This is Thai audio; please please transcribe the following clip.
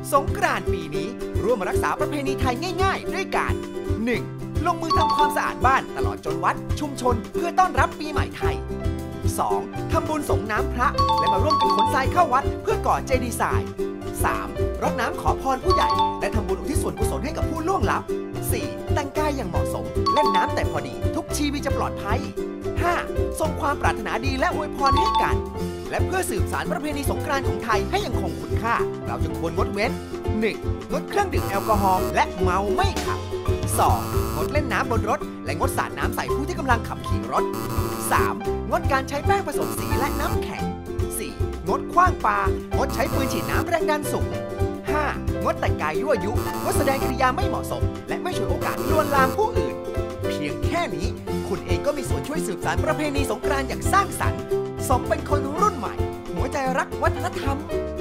สงกรานต์ปีนี้ร่วมรักษาประเพณีไทยง่ายๆด้วยการ 1. ลงมือทำความสะอาดบ้านตลอดจนวัดชุมชนเพื่อต้อนรับปีใหม่ไทย 2. ทำบุญส่งน้ำพระและมาร่วมกันขนทรายเข้าวัดเพื่อก่อเจดีย์ทราย 3. รดน้ำขอพรผู้ใหญ่และทำบุญอุทิศส่วนกุศลให้กับผู้ล่วงลับ 4. แต่งกายอย่างเหมาะสมเล่นน้ำแต่พอดีทุกชีวิตจะปลอดภัย 5. ส่งความปรารถนาดีและอวยพรให้กันและเพื่อสืบสานประเพณีสงกรานต์ของไทยให้ยังคงคุณค่าเราจึงควรงดเว้น 1. งดเครื่องดื่มแอลกอฮอล์และเมาไม่ขับ 2. งดเล่นน้ำบนรถและงดสาดน้ำใส่ผู้ที่กำลังขับขี่รถ 3. งดการใช้แป้งผสมสีและน้ำแข็ง 4. งดขว้างปางดใช้ปืนฉีดน้ำแรงดันสูง 5. งดแต่งกายยั่วยุงดแสดงกิริยาไม่เหมาะสมและไม่ฉวยโอกาสลวนลามผู้อื่นเพียงแค่นี้คุณเองก็มีส่วนช่วยสืบสานประเพณีสงกรานต์อย่างสร้างสรรค์สมเป็นคนรุ่นใหม่หัวใจรักวัฒนธรรม